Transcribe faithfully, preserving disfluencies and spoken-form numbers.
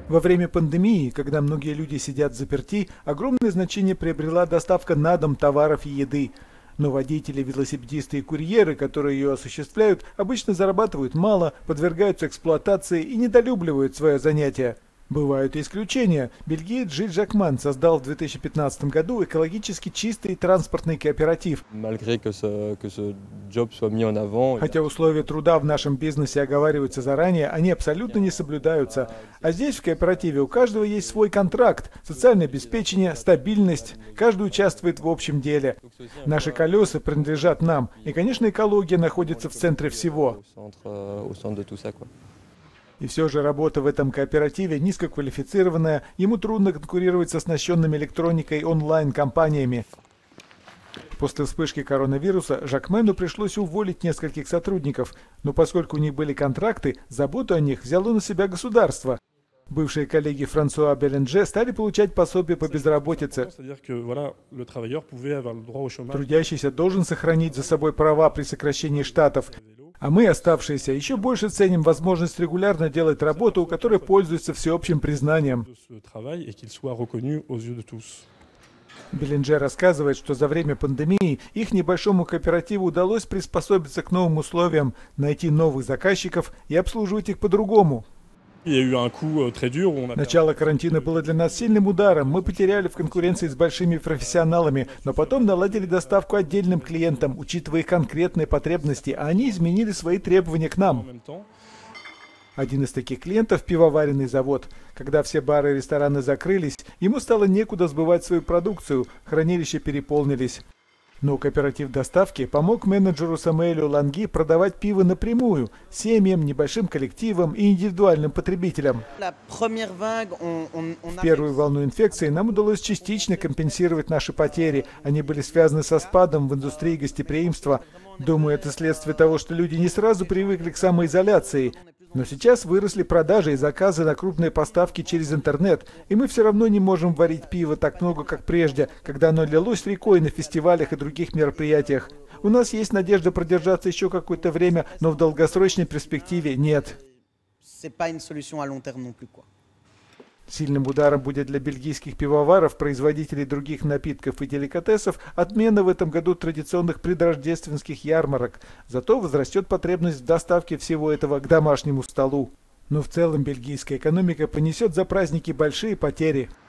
Во время пандемии, когда многие люди сидят взаперти, огромное значение приобрела доставка на дом товаров и еды. Но водители, велосипедисты и курьеры, которые ее осуществляют, обычно зарабатывают мало, подвергаются эксплуатации и недолюбливают свое занятие. Бывают и исключения. Бельгиец Жиль Жакман создал в две тысячи пятнадцатом году экологически чистый транспортный кооператив. Хотя условия труда в нашем бизнесе оговариваются заранее, они абсолютно не соблюдаются. А здесь в кооперативе у каждого есть свой контракт, социальное обеспечение, стабильность. Каждый участвует в общем деле. Наши колеса принадлежат нам. И, конечно, экология находится в центре всего. И все же работа в этом кооперативе низкоквалифицированная, ему трудно конкурировать с оснащенными электроникой онлайн-компаниями. После вспышки коронавируса Жакмену пришлось уволить нескольких сотрудников, но поскольку у них были контракты, заботу о них взяло на себя государство. Бывшие коллеги Франсуа Беленже стали получать пособие по безработице. Трудящийся должен сохранить за собой права при сокращении штатов. А мы, оставшиеся, еще больше ценим возможность регулярно делать работу, которая пользуется всеобщим признанием. Беленже рассказывает, что за время пандемии их небольшому кооперативу удалось приспособиться к новым условиям, найти новых заказчиков и обслуживать их по-другому. Начало карантина было для нас сильным ударом. Мы потеряли в конкуренции с большими профессионалами, но потом наладили доставку отдельным клиентам, учитывая их конкретные потребности, а они изменили свои требования к нам. Один из таких клиентов – пивоваренный завод. Когда все бары и рестораны закрылись, ему стало некуда сбывать свою продукцию, хранилища переполнились. Но кооператив доставки помог менеджеру Самуэлю Ланги продавать пиво напрямую, семьям, небольшим коллективам и индивидуальным потребителям. В первую волну инфекции нам удалось частично компенсировать наши потери. Они были связаны со спадом в индустрии гостеприимства. Думаю, это следствие того, что люди не сразу привыкли к самоизоляции. Но сейчас выросли продажи и заказы на крупные поставки через интернет, и мы все равно не можем варить пиво так много, как прежде, когда оно лилось рекой на фестивалях и других мероприятиях. У нас есть надежда продержаться еще какое-то время, но в долгосрочной перспективе нет. Сильным ударом будет для бельгийских пивоваров, производителей других напитков и деликатесов отмена в этом году традиционных предрождественских ярмарок. Зато возрастет потребность в доставке всего этого к домашнему столу. Но в целом бельгийская экономика понесет за праздники большие потери.